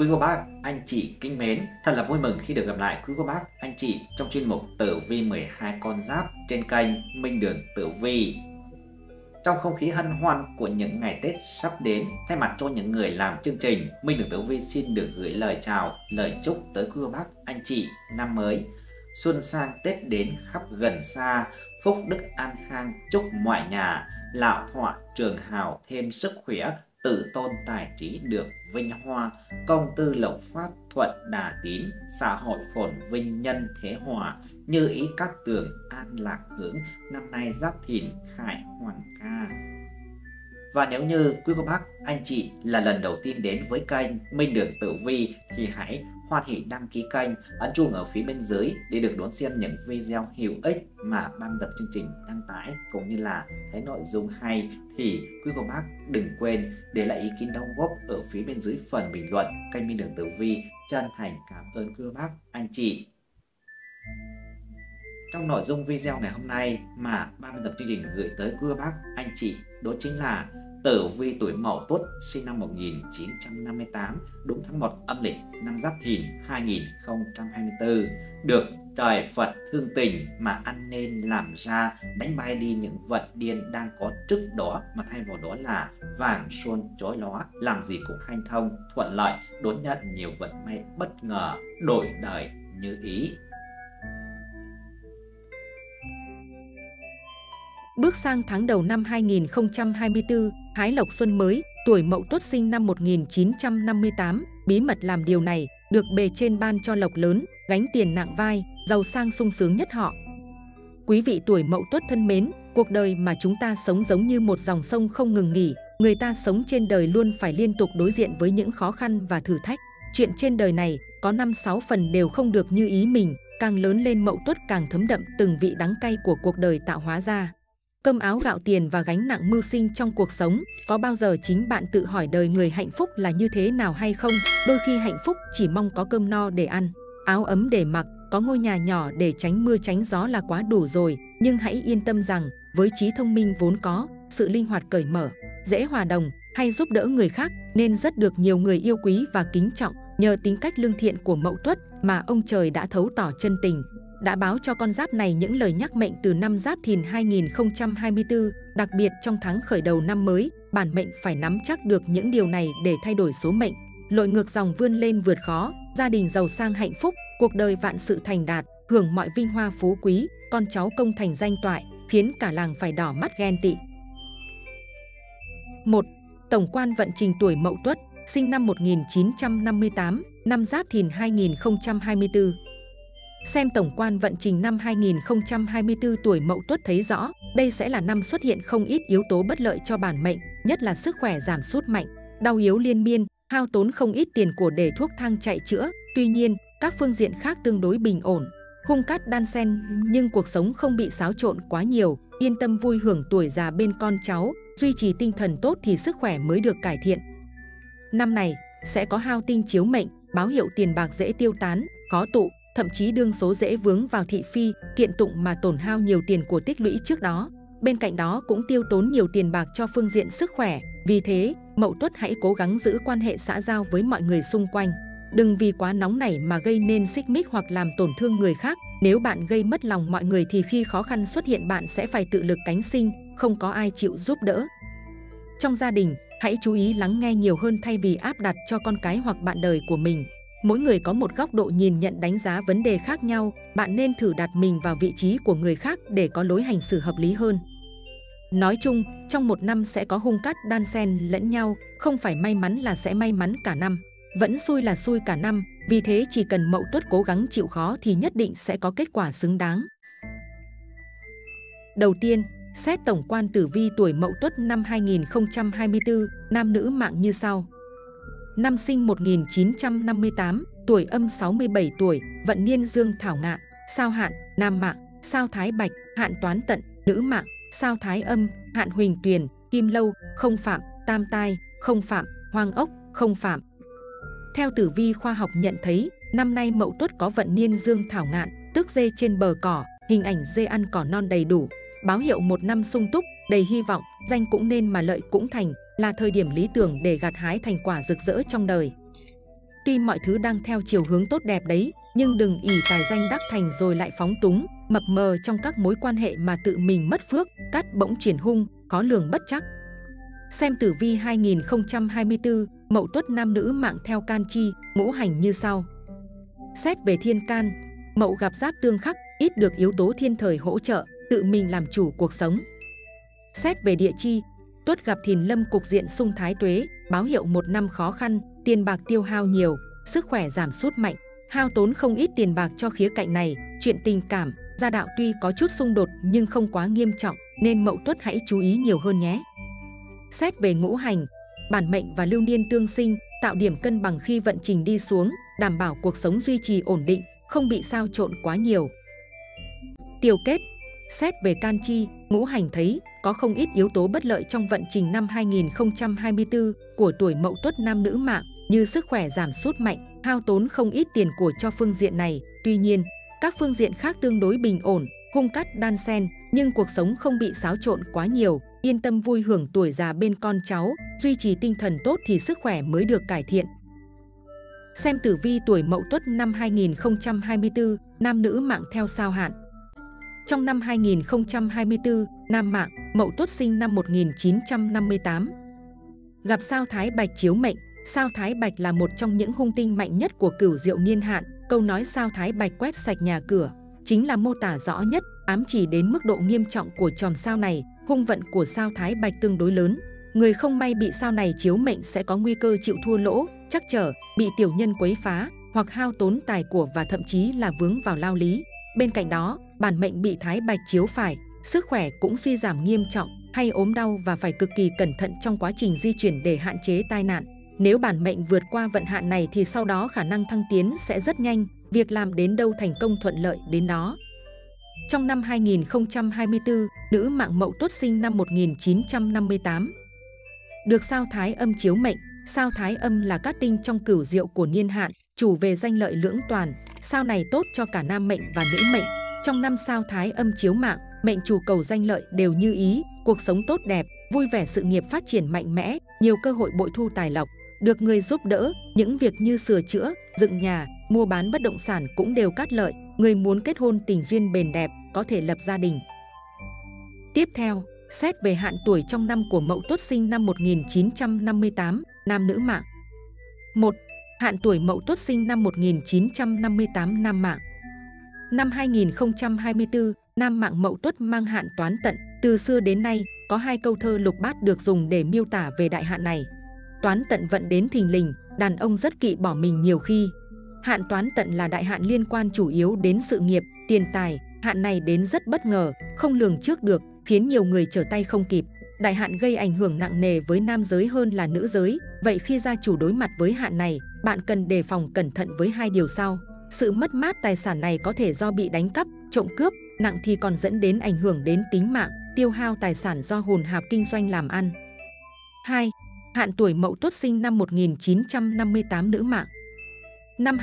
Quý cô bác, anh chị kính mến, thật là vui mừng khi được gặp lại quý cô bác, anh chị trong chuyên mục Tử vi 12 con giáp trên kênh Minh Đường Tử Vi. Trong không khí hân hoan của những ngày Tết sắp đến, thay mặt cho những người làm chương trình, Minh Đường Tử Vi xin được gửi lời chào, lời chúc tới quý cô bác, anh chị năm mới xuân sang Tết đến khắp gần xa, phúc đức an khang, chúc mọi nhà lão thọ trường hào, thêm sức khỏe, tự tôn tài trí được vinh hoa, công tư lộc phát thuận đà tín, xã hội phồn vinh nhân thế hòa, như ý các tường an lạc hướng, năm nay Giáp Thìn khải hoàn ca. Và nếu như quý cô bác, anh chị là lần đầu tiên đến với kênh Minh Đường Tử Vi thì hãy hoan hỉ đăng ký kênh, ấn chuông ở phía bên dưới để được đón xem những video hữu ích mà ban tập chương trình đăng tải, cũng như là thấy nội dung hay thì quý cô bác đừng quên để lại ý kiến đóng góp ở phía bên dưới phần bình luận. Kênh Minh Đường Tử Vi chân thành cảm ơn quý cô bác, anh chị. Trong nội dung video ngày hôm nay mà ban tập chương trình gửi tới quý cô bác, anh chị, đó chính là tử vi tuổi Mậu Tuất sinh năm 1958, đúng tháng 1 âm lịch năm Giáp Thìn 2024, được trời Phật thương tình mà ăn nên làm ra, đánh bay đi những vận điên đang có trước đó, mà thay vào đó là vàng xuân chói lóa, làm gì cũng hanh thông, thuận lợi, đón nhận nhiều vận may bất ngờ, đổi đời như ý. Bước sang tháng đầu năm 2024, hái lộc xuân mới, tuổi Mậu Tuất sinh năm 1958, bí mật làm điều này, được bề trên ban cho lộc lớn, gánh tiền nặng vai, giàu sang sung sướng nhất họ. Quý vị tuổi Mậu Tuất thân mến, cuộc đời mà chúng ta sống giống như một dòng sông không ngừng nghỉ, người ta sống trên đời luôn phải liên tục đối diện với những khó khăn và thử thách. Chuyện trên đời này có 5-6 phần đều không được như ý mình, càng lớn lên Mậu Tuất càng thấm đậm từng vị đắng cay của cuộc đời tạo hóa ra. Cơm áo gạo tiền và gánh nặng mưu sinh trong cuộc sống, có bao giờ chính bạn tự hỏi đời người hạnh phúc là như thế nào hay không? Đôi khi hạnh phúc chỉ mong có cơm no để ăn, áo ấm để mặc, có ngôi nhà nhỏ để tránh mưa tránh gió là quá đủ rồi. Nhưng hãy yên tâm rằng, với trí thông minh vốn có, sự linh hoạt cởi mở, dễ hòa đồng hay giúp đỡ người khác, nên rất được nhiều người yêu quý và kính trọng. Nhờ tính cách lương thiện của Mậu Tuất mà ông trời đã thấu tỏ chân tình, đã báo cho con giáp này những lời nhắc mệnh từ năm Giáp Thìn 2024, đặc biệt trong tháng khởi đầu năm mới, bản mệnh phải nắm chắc được những điều này để thay đổi số mệnh, lội ngược dòng vươn lên vượt khó, gia đình giàu sang hạnh phúc, cuộc đời vạn sự thành đạt, hưởng mọi vinh hoa phú quý, con cháu công thành danh toại, khiến cả làng phải đỏ mắt ghen tị. 1. Tổng quan vận trình tuổi Mậu Tuất, sinh năm 1958, năm Giáp Thìn 2024. Xem tổng quan vận trình năm 2024 tuổi Mậu Tuất thấy rõ, đây sẽ là năm xuất hiện không ít yếu tố bất lợi cho bản mệnh, nhất là sức khỏe giảm sút mạnh, đau yếu liên miên, hao tốn không ít tiền của để thuốc thang chạy chữa. Tuy nhiên, các phương diện khác tương đối bình ổn, hung cát đan xen, nhưng cuộc sống không bị xáo trộn quá nhiều, yên tâm vui hưởng tuổi già bên con cháu, duy trì tinh thần tốt thì sức khỏe mới được cải thiện. Năm này sẽ có hao tinh chiếu mệnh, báo hiệu tiền bạc dễ tiêu tán, khó tụ, thậm chí đương số dễ vướng vào thị phi, kiện tụng mà tổn hao nhiều tiền của tích lũy trước đó. Bên cạnh đó cũng tiêu tốn nhiều tiền bạc cho phương diện sức khỏe. Vì thế, Mậu Tuất hãy cố gắng giữ quan hệ xã giao với mọi người xung quanh. Đừng vì quá nóng nảy mà gây nên xích mích hoặc làm tổn thương người khác. Nếu bạn gây mất lòng mọi người thì khi khó khăn xuất hiện bạn sẽ phải tự lực cánh sinh, không có ai chịu giúp đỡ. Trong gia đình, hãy chú ý lắng nghe nhiều hơn thay vì áp đặt cho con cái hoặc bạn đời của mình. Mỗi người có một góc độ nhìn nhận đánh giá vấn đề khác nhau, bạn nên thử đặt mình vào vị trí của người khác để có lối hành xử hợp lý hơn. Nói chung, trong một năm sẽ có hung cát đan xen lẫn nhau, không phải may mắn là sẽ may mắn cả năm, vẫn xui là xui cả năm, vì thế chỉ cần Mậu Tuất cố gắng chịu khó thì nhất định sẽ có kết quả xứng đáng. Đầu tiên, xét tổng quan tử vi tuổi Mậu Tuất năm 2024, nam nữ mạng như sau. Năm sinh 1958, tuổi Âm 67 tuổi, vận niên Dương Thảo Ngạn, sao Hạn, nam mạng, sao Thái Bạch, hạn Toán Tận, nữ mạng, sao Thái Âm, hạn Huỳnh Tuyền, Kim Lâu, không phạm, Tam Tai, không phạm, Hoang Ốc, không phạm. Theo tử vi khoa học nhận thấy, năm nay Mậu Tuất có vận niên Dương Thảo Ngạn, tức dê trên bờ cỏ, hình ảnh dê ăn cỏ non đầy đủ, báo hiệu một năm sung túc, đầy hy vọng, danh cũng nên mà lợi cũng thành, là thời điểm lý tưởng để gặt hái thành quả rực rỡ trong đời. Tuy mọi thứ đang theo chiều hướng tốt đẹp đấy, nhưng đừng ỷ tài danh đắc thành rồi lại phóng túng, mập mờ trong các mối quan hệ mà tự mình mất phước, cát bỗng chuyển hung, khó lường bất trắc. Xem tử vi 2024, Mậu Tuất nam nữ mạng theo can chi, ngũ hành như sau. Xét về thiên can, Mậu gặp giáp tương khắc, ít được yếu tố thiên thời hỗ trợ, tự mình làm chủ cuộc sống. Xét về địa chi, Tuất gặp Thìn lâm cục diện xung thái tuế, báo hiệu một năm khó khăn, tiền bạc tiêu hao nhiều, sức khỏe giảm sút mạnh, hao tốn không ít tiền bạc cho khía cạnh này. Chuyện tình cảm, gia đạo tuy có chút xung đột nhưng không quá nghiêm trọng, nên Mậu Tuất hãy chú ý nhiều hơn nhé. Xét về ngũ hành, bản mệnh và lưu niên tương sinh, tạo điểm cân bằng khi vận trình đi xuống, đảm bảo cuộc sống duy trì ổn định, không bị xao trộn quá nhiều. Tiêu kết, xét về can chi, ngũ hành thấy có không ít yếu tố bất lợi trong vận trình năm 2024 của tuổi Mậu Tuất nam nữ mạng, như sức khỏe giảm sút mạnh, hao tốn không ít tiền của cho phương diện này. Tuy nhiên, các phương diện khác tương đối bình ổn, hung cát đan xen, nhưng cuộc sống không bị xáo trộn quá nhiều, yên tâm vui hưởng tuổi già bên con cháu, duy trì tinh thần tốt thì sức khỏe mới được cải thiện. Xem tử vi tuổi Mậu Tuất năm 2024, nam nữ mạng theo sao hạn. Trong năm 2024, nam mạng, Mậu Tuất sinh năm 1958. Gặp sao Thái Bạch chiếu mệnh. Sao Thái Bạch là một trong những hung tinh mạnh nhất của cửu diệu niên hạn. Câu nói sao Thái Bạch quét sạch nhà cửa chính là mô tả rõ nhất, ám chỉ đến mức độ nghiêm trọng của chòm sao này. Hung vận của sao Thái Bạch tương đối lớn. Người không may bị sao này chiếu mệnh sẽ có nguy cơ chịu thua lỗ, trắc trở, bị tiểu nhân quấy phá, hoặc hao tốn tài của và thậm chí là vướng vào lao lý. Bên cạnh đó, bản mệnh bị Thái Bạch chiếu phải, sức khỏe cũng suy giảm nghiêm trọng, hay ốm đau và phải cực kỳ cẩn thận trong quá trình di chuyển để hạn chế tai nạn. Nếu bản mệnh vượt qua vận hạn này thì sau đó khả năng thăng tiến sẽ rất nhanh, việc làm đến đâu thành công thuận lợi đến đó. Trong năm 2024, nữ mạng Mậu Tuất sinh năm 1958. Được sao Thái âm chiếu mệnh. Sao Thái âm là cát tinh trong cửu diệu của niên hạn, chủ về danh lợi lưỡng toàn. Sao này tốt cho cả nam mệnh và nữ mệnh. Trong năm sao Thái âm chiếu mạng, mệnh chủ cầu danh lợi đều như ý, cuộc sống tốt đẹp, vui vẻ, sự nghiệp phát triển mạnh mẽ, nhiều cơ hội bội thu tài lộc, được người giúp đỡ, những việc như sửa chữa, dựng nhà, mua bán bất động sản cũng đều cát lợi. Người muốn kết hôn tình duyên bền đẹp, có thể lập gia đình. Tiếp theo, xét về hạn tuổi trong năm của Mậu Tuất sinh năm 1958, nam nữ mạng. 1. Hạn tuổi Mậu Tuất sinh năm 1958 nam mạng. Năm 2024, nam mạng Mậu Tuất mang hạn toán tận. Từ xưa đến nay, có hai câu thơ lục bát được dùng để miêu tả về đại hạn này. Toán tận vận đến thình lình, đàn ông rất kỵ bỏ mình nhiều khi. Hạn toán tận là đại hạn liên quan chủ yếu đến sự nghiệp, tiền tài. Hạn này đến rất bất ngờ, không lường trước được, khiến nhiều người trở tay không kịp. Đại hạn gây ảnh hưởng nặng nề với nam giới hơn là nữ giới. Vậy khi gia chủ đối mặt với hạn này, bạn cần đề phòng cẩn thận với hai điều sau. Sự mất mát tài sản này có thể do bị đánh cắp, trộm cướp, nặng thì còn dẫn đến ảnh hưởng đến tính mạng, tiêu hao tài sản do hồn hạp kinh doanh làm ăn. 2. Hạn tuổi Mậu Tuất sinh năm 1958 nữ mạng. Năm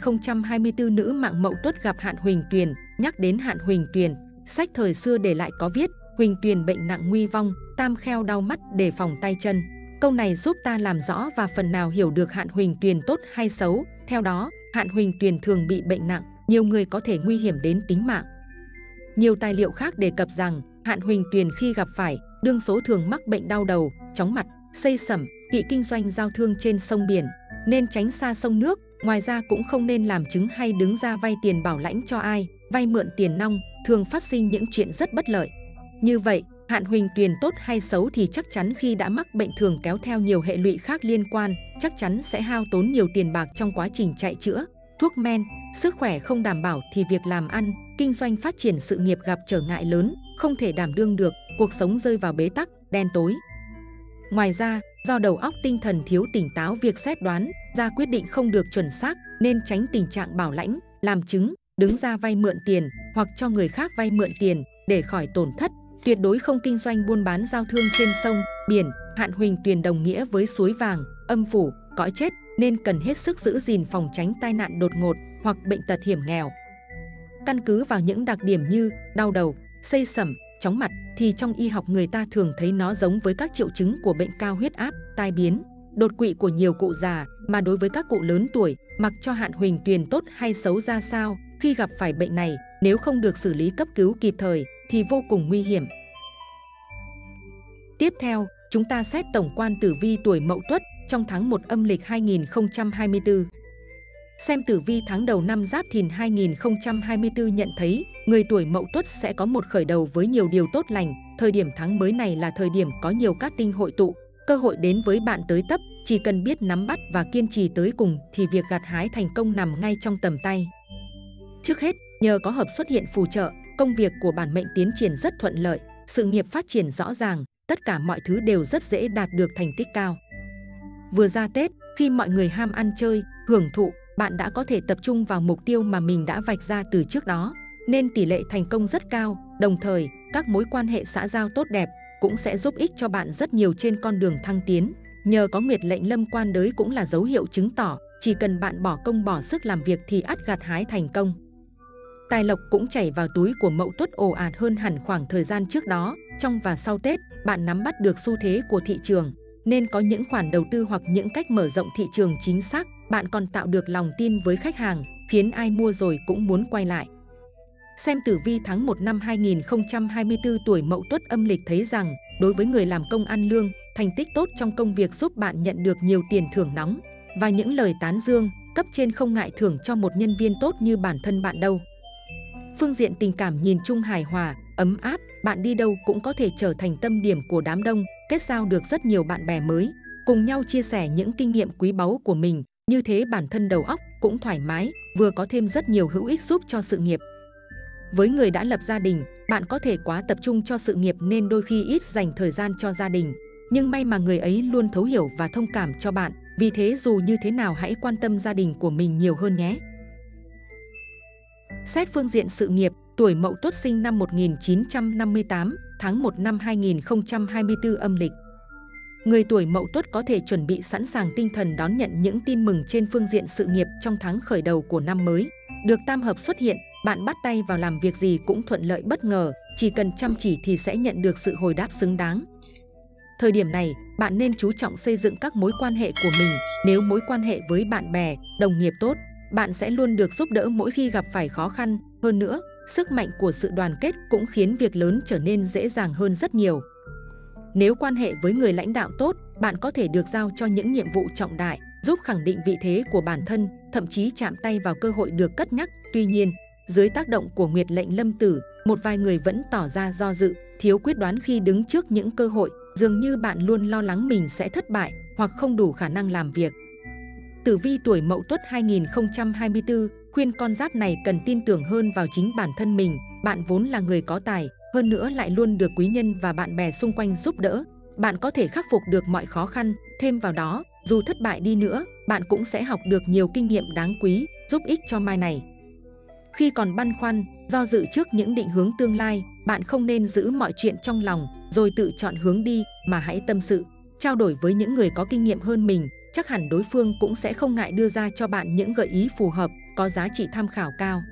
2024 nữ mạng Mậu Tuất gặp hạn Huỳnh Tuyền. Nhắc đến hạn Huỳnh Tuyền, sách thời xưa để lại có viết: Huỳnh Tuyền bệnh nặng nguy vong, tam kheo đau mắt, đề phòng tay chân. Câu này giúp ta làm rõ và phần nào hiểu được hạn Huỳnh Tuyền tốt hay xấu. Theo đó, hạn Huỳnh Tuyền thường bị bệnh nặng, nhiều người có thể nguy hiểm đến tính mạng. Nhiều tài liệu khác đề cập rằng hạn Huỳnh Tuyền khi gặp phải, đương số thường mắc bệnh đau đầu, chóng mặt, xây sẩm, kỵ kinh doanh giao thương trên sông biển, nên tránh xa sông nước. Ngoài ra cũng không nên làm chứng hay đứng ra vay tiền bảo lãnh cho ai, vay mượn tiền nong, thường phát sinh những chuyện rất bất lợi. Như vậy, hạn Huỳnh Tuyền tốt hay xấu thì chắc chắn khi đã mắc bệnh thường kéo theo nhiều hệ lụy khác liên quan, chắc chắn sẽ hao tốn nhiều tiền bạc trong quá trình chạy chữa, thuốc men. Sức khỏe không đảm bảo thì việc làm ăn, kinh doanh phát triển sự nghiệp gặp trở ngại lớn, không thể đảm đương được, cuộc sống rơi vào bế tắc, đen tối. Ngoài ra, do đầu óc tinh thần thiếu tỉnh táo, việc xét đoán ra quyết định không được chuẩn xác, nên tránh tình trạng bảo lãnh, làm chứng, đứng ra vay mượn tiền hoặc cho người khác vay mượn tiền để khỏi tổn thất. Tuyệt đối không kinh doanh buôn bán giao thương trên sông, biển. Hạn Huỳnh Tuyền đồng nghĩa với suối vàng, âm phủ, cõi chết, nên cần hết sức giữ gìn phòng tránh tai nạn đột ngột hoặc bệnh tật hiểm nghèo. Căn cứ vào những đặc điểm như đau đầu, xây sẩm, chóng mặt thì trong y học người ta thường thấy nó giống với các triệu chứng của bệnh cao huyết áp, tai biến. đột quỵ của nhiều cụ già, mà đối với các cụ lớn tuổi, mặc cho hạn huỳnh tuyền tốt hay xấu ra sao, khi gặp phải bệnh này, nếu không được xử lý cấp cứu kịp thời, thì vô cùng nguy hiểm. Tiếp theo, chúng ta xét tổng quan tử vi tuổi Mậu Tuất trong tháng 1 âm lịch 2024. Xem tử vi tháng đầu năm Giáp Thìn 2024 nhận thấy, người tuổi Mậu Tuất sẽ có một khởi đầu với nhiều điều tốt lành. Thời điểm tháng mới này là thời điểm có nhiều cát tinh hội tụ, cơ hội đến với bạn tới tấp, chỉ cần biết nắm bắt và kiên trì tới cùng thì việc gặt hái thành công nằm ngay trong tầm tay. Trước hết, nhờ có hợp xuất hiện phù trợ, công việc của bản mệnh tiến triển rất thuận lợi, sự nghiệp phát triển rõ ràng, tất cả mọi thứ đều rất dễ đạt được thành tích cao. Vừa ra Tết, khi mọi người ham ăn chơi, hưởng thụ, bạn đã có thể tập trung vào mục tiêu mà mình đã vạch ra từ trước đó, nên tỷ lệ thành công rất cao. Đồng thời, các mối quan hệ xã giao tốt đẹp cũng sẽ giúp ích cho bạn rất nhiều trên con đường thăng tiến. Nhờ có nguyệt lệnh lâm quan đới cũng là dấu hiệu chứng tỏ, chỉ cần bạn bỏ công bỏ sức làm việc thì ắt gặt hái thành công. Tài lộc cũng chảy vào túi của Mậu Tuất ồ ạt hơn hẳn khoảng thời gian trước đó. Trong và sau Tết, bạn nắm bắt được xu thế của thị trường, nên có những khoản đầu tư hoặc những cách mở rộng thị trường chính xác. Bạn còn tạo được lòng tin với khách hàng, khiến ai mua rồi cũng muốn quay lại. Xem tử vi tháng 1 năm 2024 tuổi Mậu Tuất âm lịch thấy rằng, đối với người làm công ăn lương, thành tích tốt trong công việc giúp bạn nhận được nhiều tiền thưởng nóng và những lời tán dương, cấp trên không ngại thưởng cho một nhân viên tốt như bản thân bạn đâu. Phương diện tình cảm nhìn chung hài hòa, ấm áp, bạn đi đâu cũng có thể trở thành tâm điểm của đám đông, kết giao được rất nhiều bạn bè mới, cùng nhau chia sẻ những kinh nghiệm quý báu của mình, như thế bản thân đầu óc cũng thoải mái, vừa có thêm rất nhiều hữu ích giúp cho sự nghiệp. Với người đã lập gia đình, bạn có thể quá tập trung cho sự nghiệp nên đôi khi ít dành thời gian cho gia đình, nhưng may mà người ấy luôn thấu hiểu và thông cảm cho bạn, vì thế dù như thế nào hãy quan tâm gia đình của mình nhiều hơn nhé. Xét phương diện sự nghiệp, tuổi Mậu Tuất sinh năm 1958, tháng 1 năm 2024 âm lịch. Người tuổi Mậu Tuất có thể chuẩn bị sẵn sàng tinh thần đón nhận những tin mừng trên phương diện sự nghiệp trong tháng khởi đầu của năm mới. Được tam hợp xuất hiện, bạn bắt tay vào làm việc gì cũng thuận lợi bất ngờ, chỉ cần chăm chỉ thì sẽ nhận được sự hồi đáp xứng đáng. Thời điểm này, bạn nên chú trọng xây dựng các mối quan hệ của mình. Nếu mối quan hệ với bạn bè, đồng nghiệp tốt, bạn sẽ luôn được giúp đỡ mỗi khi gặp phải khó khăn. Hơn nữa, sức mạnh của sự đoàn kết cũng khiến việc lớn trở nên dễ dàng hơn rất nhiều. Nếu quan hệ với người lãnh đạo tốt, bạn có thể được giao cho những nhiệm vụ trọng đại, giúp khẳng định vị thế của bản thân, thậm chí chạm tay vào cơ hội được cất nhắc. Tuy nhiên, dưới tác động của nguyệt lệnh lâm tử, một vài người vẫn tỏ ra do dự, thiếu quyết đoán khi đứng trước những cơ hội, dường như bạn luôn lo lắng mình sẽ thất bại hoặc không đủ khả năng làm việc. Tử vi tuổi Mậu Tuất 2024 khuyên con giáp này cần tin tưởng hơn vào chính bản thân mình. Bạn vốn là người có tài, hơn nữa lại luôn được quý nhân và bạn bè xung quanh giúp đỡ. Bạn có thể khắc phục được mọi khó khăn, thêm vào đó, dù thất bại đi nữa, bạn cũng sẽ học được nhiều kinh nghiệm đáng quý, giúp ích cho mai này. Khi còn băn khoăn, do dự trước những định hướng tương lai, bạn không nên giữ mọi chuyện trong lòng, rồi tự chọn hướng đi, mà hãy tâm sự, trao đổi với những người có kinh nghiệm hơn mình, chắc hẳn đối phương cũng sẽ không ngại đưa ra cho bạn những gợi ý phù hợp, có giá trị tham khảo cao.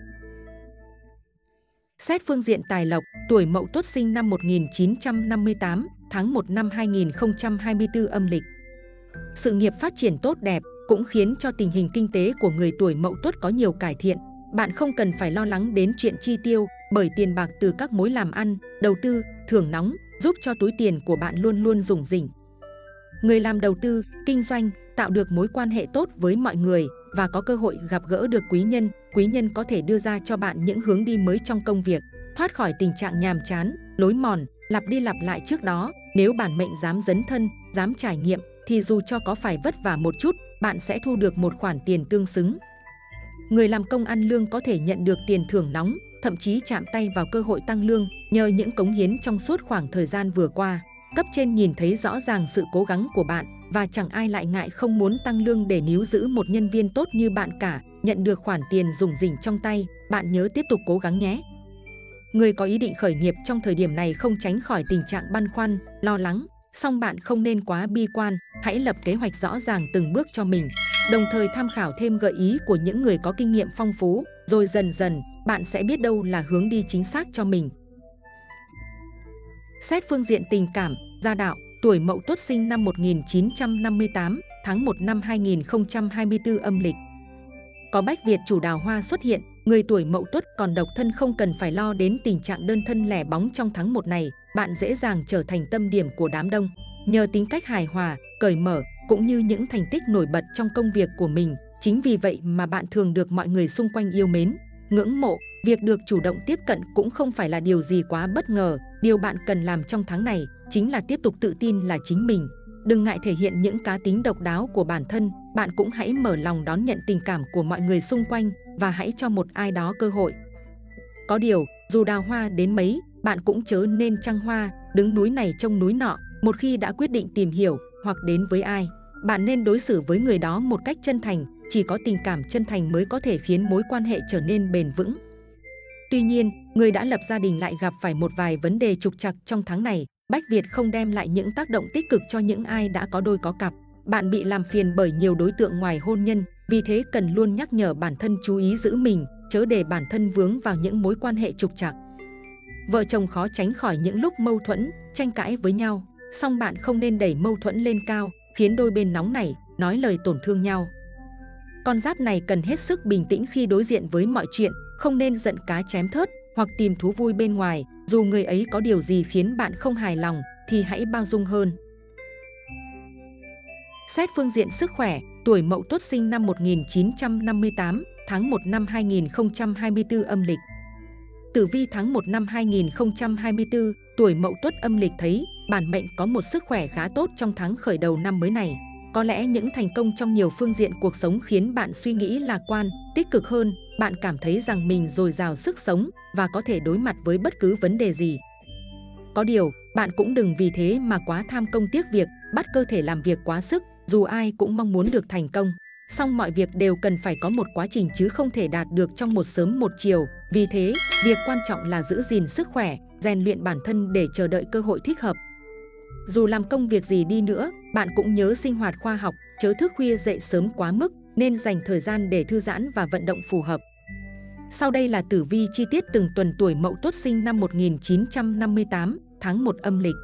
Xét phương diện tài lộc, tuổi Mậu Tuất sinh năm 1958, tháng 1 năm 2024 âm lịch. Sự nghiệp phát triển tốt đẹp cũng khiến cho tình hình kinh tế của người tuổi Mậu Tuất có nhiều cải thiện. Bạn không cần phải lo lắng đến chuyện chi tiêu, bởi tiền bạc từ các mối làm ăn, đầu tư, thưởng nóng giúp cho túi tiền của bạn luôn luôn rủng rỉnh. Người làm đầu tư, kinh doanh, tạo được mối quan hệ tốt với mọi người và có cơ hội gặp gỡ được quý nhân có thể đưa ra cho bạn những hướng đi mới trong công việc, thoát khỏi tình trạng nhàm chán, lối mòn, lặp đi lặp lại trước đó. Nếu bản mệnh dám dấn thân, dám trải nghiệm, thì dù cho có phải vất vả một chút, bạn sẽ thu được một khoản tiền tương xứng. Người làm công ăn lương có thể nhận được tiền thưởng nóng, thậm chí chạm tay vào cơ hội tăng lương nhờ những cống hiến trong suốt khoảng thời gian vừa qua. Cấp trên nhìn thấy rõ ràng sự cố gắng của bạn và chẳng ai lại ngại không muốn tăng lương để níu giữ một nhân viên tốt như bạn cả. Nhận được khoản tiền rủng rỉnh trong tay, bạn nhớ tiếp tục cố gắng nhé. Người có ý định khởi nghiệp trong thời điểm này không tránh khỏi tình trạng băn khoăn, lo lắng, song bạn không nên quá bi quan, hãy lập kế hoạch rõ ràng từng bước cho mình, đồng thời tham khảo thêm gợi ý của những người có kinh nghiệm phong phú, rồi dần dần bạn sẽ biết đâu là hướng đi chính xác cho mình. Xét phương diện tình cảm, gia đạo, tuổi Mậu Tuất sinh năm 1958, tháng 1 năm 2024 âm lịch. Có bách Việt chủ đào hoa xuất hiện, người tuổi Mậu Tuất còn độc thân không cần phải lo đến tình trạng đơn thân lẻ bóng trong tháng 1 này, bạn dễ dàng trở thành tâm điểm của đám đông. Nhờ tính cách hài hòa, cởi mở, cũng như những thành tích nổi bật trong công việc của mình, chính vì vậy mà bạn thường được mọi người xung quanh yêu mến, ngưỡng mộ. Việc được chủ động tiếp cận cũng không phải là điều gì quá bất ngờ, điều bạn cần làm trong tháng này chính là tiếp tục tự tin là chính mình. Đừng ngại thể hiện những cá tính độc đáo của bản thân, bạn cũng hãy mở lòng đón nhận tình cảm của mọi người xung quanh và hãy cho một ai đó cơ hội. Có điều, dù đào hoa đến mấy, bạn cũng chớ nên trăng hoa, đứng núi này trông núi nọ. Một khi đã quyết định tìm hiểu hoặc đến với ai, bạn nên đối xử với người đó một cách chân thành, chỉ có tình cảm chân thành mới có thể khiến mối quan hệ trở nên bền vững. Tuy nhiên, người đã lập gia đình lại gặp phải một vài vấn đề trục trặc trong tháng này. Bách Việt không đem lại những tác động tích cực cho những ai đã có đôi có cặp. Bạn bị làm phiền bởi nhiều đối tượng ngoài hôn nhân, vì thế cần luôn nhắc nhở bản thân chú ý giữ mình, chớ để bản thân vướng vào những mối quan hệ trục trặc. Vợ chồng khó tránh khỏi những lúc mâu thuẫn, tranh cãi với nhau, song bạn không nên đẩy mâu thuẫn lên cao, khiến đôi bên nóng nảy, nói lời tổn thương nhau. Con giáp này cần hết sức bình tĩnh khi đối diện với mọi chuyện, không nên giận cá chém thớt hoặc tìm thú vui bên ngoài. Dù người ấy có điều gì khiến bạn không hài lòng thì hãy bao dung hơn. Xét phương diện sức khỏe, tuổi Mậu Tuất sinh năm 1958, tháng 1 năm 2024 âm lịch. Tử vi tháng 1 năm 2024, tuổi Mậu Tuất âm lịch thấy bản mệnh có một sức khỏe khá tốt trong tháng khởi đầu năm mới này. Có lẽ những thành công trong nhiều phương diện cuộc sống khiến bạn suy nghĩ lạc quan, tích cực hơn. Bạn cảm thấy rằng mình dồi dào sức sống và có thể đối mặt với bất cứ vấn đề gì. Có điều, bạn cũng đừng vì thế mà quá tham công tiếc việc, bắt cơ thể làm việc quá sức. Dù ai cũng mong muốn được thành công, song mọi việc đều cần phải có một quá trình chứ không thể đạt được trong một sớm một chiều. Vì thế, việc quan trọng là giữ gìn sức khỏe, rèn luyện bản thân để chờ đợi cơ hội thích hợp. Dù làm công việc gì đi nữa, bạn cũng nhớ sinh hoạt khoa học, chớ thức khuya dậy sớm quá mức, nên dành thời gian để thư giãn và vận động phù hợp. Sau đây là tử vi chi tiết từng tuần tuổi Mậu Tuất sinh năm 1958, tháng 1 âm lịch.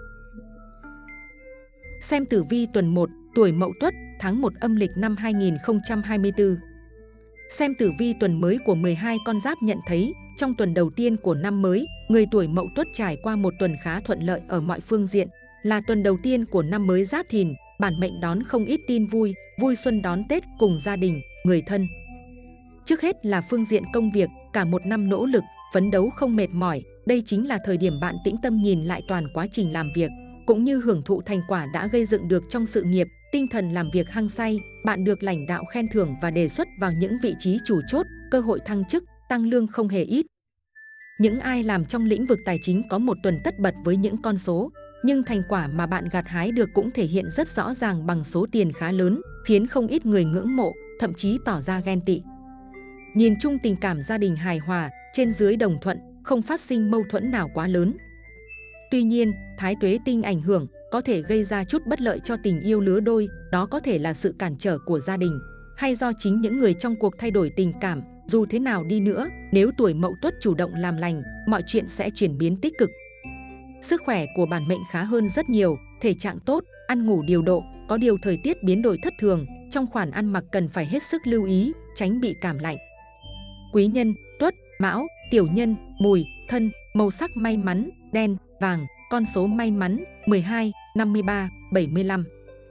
Xem tử vi tuần 1, tuổi Mậu Tuất, tháng 1 âm lịch năm 2024. Xem tử vi tuần mới của 12 con giáp nhận thấy, trong tuần đầu tiên của năm mới, người tuổi Mậu Tuất trải qua một tuần khá thuận lợi ở mọi phương diện. Là tuần đầu tiên của năm mới Giáp Thìn, bản mệnh đón không ít tin vui, vui xuân đón Tết cùng gia đình, người thân. Trước hết là phương diện công việc, cả một năm nỗ lực, phấn đấu không mệt mỏi, đây chính là thời điểm bạn tĩnh tâm nhìn lại toàn quá trình làm việc, cũng như hưởng thụ thành quả đã gây dựng được trong sự nghiệp. Tinh thần làm việc hăng say, bạn được lãnh đạo khen thưởng và đề xuất vào những vị trí chủ chốt, cơ hội thăng chức, tăng lương không hề ít. Những ai làm trong lĩnh vực tài chính có một tuần tất bật với những con số, nhưng thành quả mà bạn gặt hái được cũng thể hiện rất rõ ràng bằng số tiền khá lớn, khiến không ít người ngưỡng mộ, thậm chí tỏ ra ghen tị. Nhìn chung tình cảm gia đình hài hòa, trên dưới đồng thuận, không phát sinh mâu thuẫn nào quá lớn. Tuy nhiên, thái tuế tinh ảnh hưởng có thể gây ra chút bất lợi cho tình yêu lứa đôi, đó có thể là sự cản trở của gia đình, hay do chính những người trong cuộc thay đổi tình cảm. Dù thế nào đi nữa, nếu tuổi Mậu Tuất chủ động làm lành, mọi chuyện sẽ chuyển biến tích cực. Sức khỏe của bản mệnh khá hơn rất nhiều, thể trạng tốt, ăn ngủ điều độ, có điều thời tiết biến đổi thất thường, trong khoản ăn mặc cần phải hết sức lưu ý, tránh bị cảm lạnh. Quý nhân, Tuất, Mão, Tiểu Nhân, Mùi, Thân, màu sắc may mắn, đen, vàng, con số may mắn, 12, 53, 75.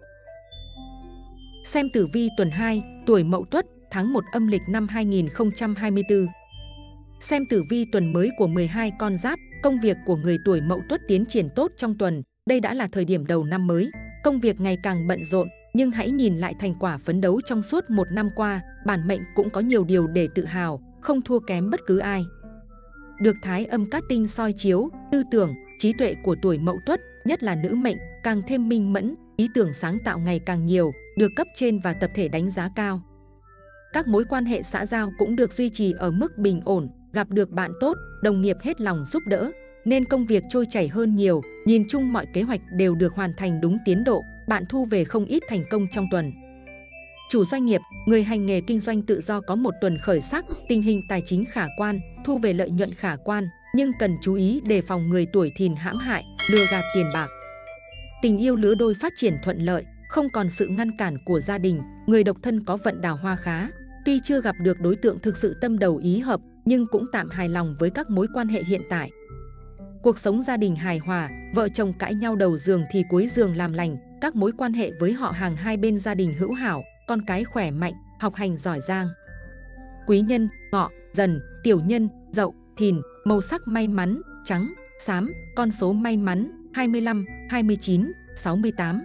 Xem tử vi tuần 2, tuổi Mậu Tuất, tháng 1 âm lịch năm 2024. Xem tử vi tuần mới của 12 con giáp, công việc của người tuổi Mậu Tuất tiến triển tốt trong tuần. Đây đã là thời điểm đầu năm mới, công việc ngày càng bận rộn, nhưng hãy nhìn lại thành quả phấn đấu trong suốt một năm qua, bản mệnh cũng có nhiều điều để tự hào, không thua kém bất cứ ai. Được thái âm cát tinh soi chiếu, tư tưởng, trí tuệ của tuổi Mậu Tuất, nhất là nữ mệnh, càng thêm minh mẫn, ý tưởng sáng tạo ngày càng nhiều, được cấp trên và tập thể đánh giá cao. Các mối quan hệ xã giao cũng được duy trì ở mức bình ổn, gặp được bạn tốt, đồng nghiệp hết lòng giúp đỡ, nên công việc trôi chảy hơn nhiều. Nhìn chung mọi kế hoạch đều được hoàn thành đúng tiến độ, bạn thu về không ít thành công trong tuần. Chủ doanh nghiệp, người hành nghề kinh doanh tự do có một tuần khởi sắc, tình hình tài chính khả quan, thu về lợi nhuận khả quan, nhưng cần chú ý đề phòng người tuổi Thìn hãm hại, lừa gạt tiền bạc. Tình yêu lứa đôi phát triển thuận lợi, không còn sự ngăn cản của gia đình, người độc thân có vận đào hoa khá. Tuy chưa gặp được đối tượng thực sự tâm đầu ý hợp, nhưng cũng tạm hài lòng với các mối quan hệ hiện tại. Cuộc sống gia đình hài hòa, vợ chồng cãi nhau đầu giường thì cuối giường làm lành, các mối quan hệ với họ hàng hai bên gia đình hữu hảo, con cái khỏe mạnh, học hành giỏi giang. Quý nhân, Ngọ, Dần, Tiểu nhân, Dậu, Thìn, màu sắc may mắn, trắng, xám, con số may mắn, 25, 29, 68.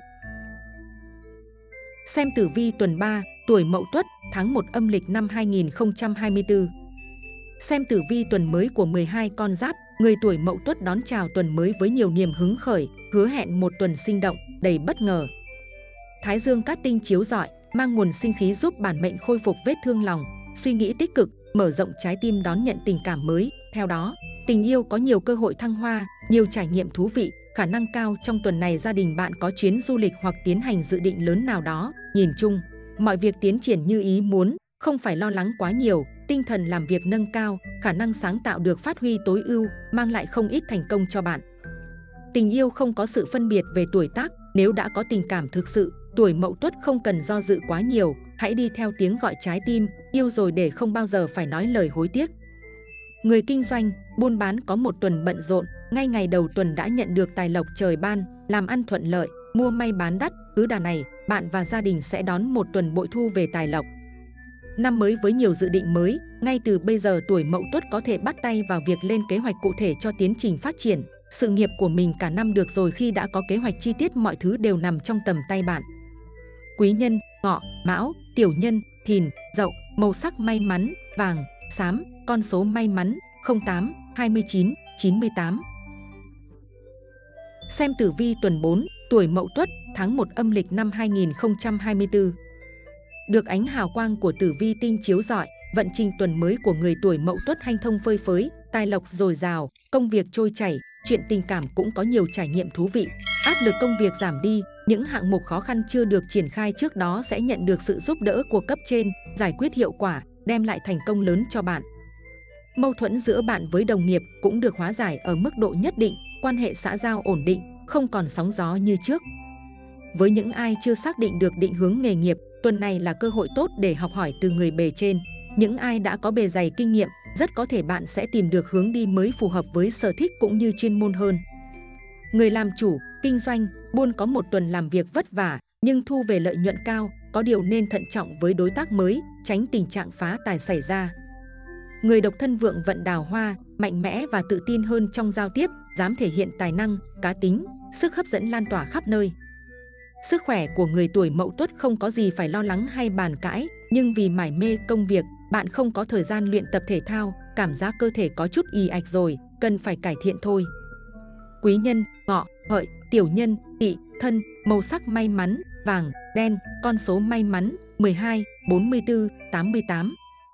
Xem tử vi tuần 3, tuổi Mậu Tuất, tháng 1 âm lịch năm 2024. Xem tử vi tuần mới của 12 con giáp, người tuổi Mậu Tuất đón chào tuần mới với nhiều niềm hứng khởi, hứa hẹn một tuần sinh động, đầy bất ngờ. Thái dương cát tinh chiếu rọi, mang nguồn sinh khí giúp bản mệnh khôi phục vết thương lòng, suy nghĩ tích cực, mở rộng trái tim đón nhận tình cảm mới. Theo đó, tình yêu có nhiều cơ hội thăng hoa, nhiều trải nghiệm thú vị, khả năng cao trong tuần này gia đình bạn có chuyến du lịch hoặc tiến hành dự định lớn nào đó. Nhìn chung, mọi việc tiến triển như ý muốn, không phải lo lắng quá nhiều, tinh thần làm việc nâng cao, khả năng sáng tạo được phát huy tối ưu, mang lại không ít thành công cho bạn. Tình yêu không có sự phân biệt về tuổi tác, nếu đã có tình cảm thực sự, tuổi Mậu Tuất không cần do dự quá nhiều, hãy đi theo tiếng gọi trái tim, yêu rồi để không bao giờ phải nói lời hối tiếc. Người kinh doanh, buôn bán có một tuần bận rộn, ngay ngày đầu tuần đã nhận được tài lộc trời ban, làm ăn thuận lợi, mua may bán đắt, cứ đà này, bạn và gia đình sẽ đón một tuần bội thu về tài lộc. Năm mới với nhiều dự định mới, ngay từ bây giờ tuổi Mậu Tuất có thể bắt tay vào việc lên kế hoạch cụ thể cho tiến trình phát triển sự nghiệp của mình cả năm được rồi, khi đã có kế hoạch chi tiết mọi thứ đều nằm trong tầm tay bạn. Quý nhân, Ngọ, Mão, Tiểu nhân, Thìn, Dậu, màu sắc may mắn, vàng, xám, con số may mắn, 08, 29, 98. Xem tử vi tuần 4, tuổi Mậu Tuất, tháng 1 âm lịch năm 2024. Được ánh hào quang của tử vi tinh chiếu rọi, vận trình tuần mới của người tuổi Mậu Tuất hanh thông phơi phới, tài lộc dồi dào, công việc trôi chảy, chuyện tình cảm cũng có nhiều trải nghiệm thú vị. Áp lực công việc giảm đi, những hạng mục khó khăn chưa được triển khai trước đó sẽ nhận được sự giúp đỡ của cấp trên, giải quyết hiệu quả, đem lại thành công lớn cho bạn. Mâu thuẫn giữa bạn với đồng nghiệp cũng được hóa giải ở mức độ nhất định, quan hệ xã giao ổn định, không còn sóng gió như trước. Với những ai chưa xác định được định hướng nghề nghiệp, tuần này là cơ hội tốt để học hỏi từ người bề trên. Những ai đã có bề dày kinh nghiệm, rất có thể bạn sẽ tìm được hướng đi mới phù hợp với sở thích cũng như chuyên môn hơn. Người làm chủ, kinh doanh, buôn có một tuần làm việc vất vả, nhưng thu về lợi nhuận cao, có điều nên thận trọng với đối tác mới, tránh tình trạng phá tài xảy ra. Người độc thân vượng vận đào hoa, mạnh mẽ và tự tin hơn trong giao tiếp, dám thể hiện tài năng, cá tính, sức hấp dẫn lan tỏa khắp nơi. Sức khỏe của người tuổi Mậu Tuất không có gì phải lo lắng hay bàn cãi, nhưng vì mải mê công việc, bạn không có thời gian luyện tập thể thao, cảm giác cơ thể có chút ì ạch rồi, cần phải cải thiện thôi. Quý nhân, Ngọ, Hợi, Tiểu nhân, Tỵ, Thân, màu sắc may mắn, vàng, đen, con số may mắn, 12, 44, 88.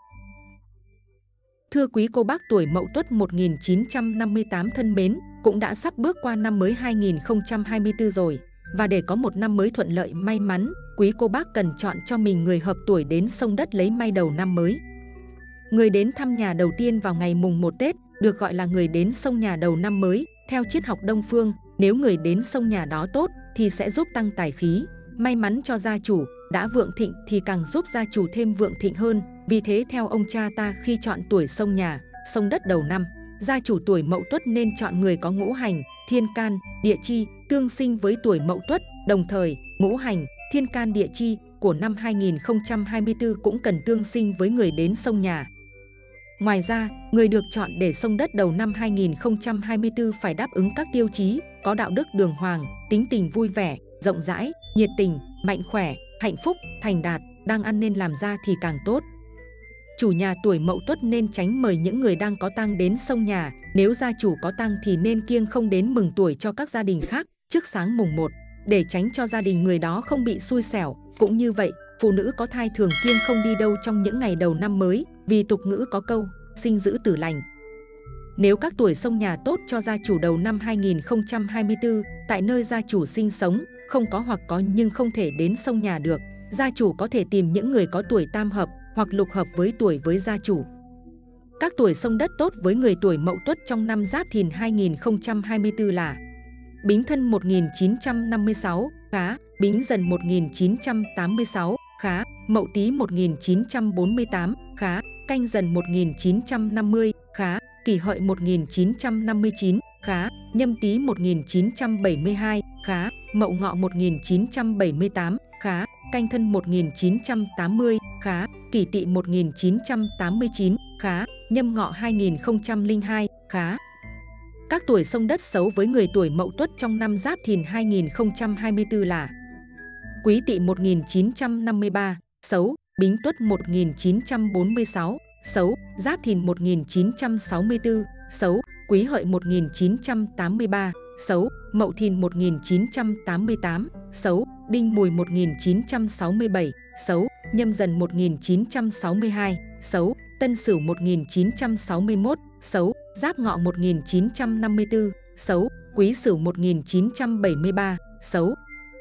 Thưa quý cô bác tuổi Mậu Tuất 1958 thân mến, cũng đã sắp bước qua năm mới 2024 rồi. Và để có một năm mới thuận lợi may mắn, quý cô bác cần chọn cho mình người hợp tuổi đến sông đất lấy may đầu năm mới. Người đến thăm nhà đầu tiên vào ngày mùng 1 Tết được gọi là người đến sông nhà đầu năm mới. Theo triết học Đông phương, nếu người đến sông nhà đó tốt thì sẽ giúp tăng tài khí, may mắn cho gia chủ, đã vượng thịnh thì càng giúp gia chủ thêm vượng thịnh hơn. Vì thế theo ông cha ta, khi chọn tuổi sông nhà, sông đất đầu năm, gia chủ tuổi Mậu Tuất nên chọn người có ngũ hành, thiên can, địa chi tương sinh với tuổi Mậu Tuất. Đồng thời, ngũ hành, thiên can địa chi của năm 2024 cũng cần tương sinh với người đến sông nhà. Ngoài ra, người được chọn để sông đất đầu năm 2024 phải đáp ứng các tiêu chí, có đạo đức đường hoàng, tính tình vui vẻ, rộng rãi, nhiệt tình, mạnh khỏe, hạnh phúc, thành đạt, đang ăn nên làm ra thì càng tốt. Chủ nhà tuổi Mậu Tuất nên tránh mời những người đang có tang đến sông nhà, nếu gia chủ có tang thì nên kiêng không đến mừng tuổi cho các gia đình khác trước sáng mùng 1, để tránh cho gia đình người đó không bị xui xẻo. Cũng như vậy, phụ nữ có thai thường kiêng không đi đâu trong những ngày đầu năm mới, vì tục ngữ có câu, sinh giữ tử lành. Nếu các tuổi sông nhà tốt cho gia chủ đầu năm 2024, tại nơi gia chủ sinh sống, không có hoặc có nhưng không thể đến sông nhà được, gia chủ có thể tìm những người có tuổi tam hợp hoặc lục hợp với tuổi với gia chủ. Các tuổi sông đất tốt với người tuổi Mậu Tuất trong năm Giáp Thìn 2024 là Bính Thân 1956, khá. Bính Dần 1986, khá. Mậu Tý 1948, khá. Canh Dần 1950, khá. Kỷ Hợi 1959, khá. Nhâm Tý 1972, khá. Mậu Ngọ 1978, khá. Canh Thân 1980, khá. Kỷ Tỵ 1989, khá. Nhâm Ngọ 2002, khá. Các tuổi xông đất xấu với người tuổi Mậu Tuất trong năm Giáp Thìn 2024 là: Quý Tỵ 1953, xấu. Bính Tuất 1946, xấu. Giáp Thìn 1964, xấu. Quý Hợi 1983, xấu. Mậu Thìn 1988, xấu. Đinh Mùi 1967, xấu. Nhâm Dần 1962, xấu. Tân Sửu 1961, xấu. Giáp Ngọ 1954, xấu. Quý Sửu 1973, xấu.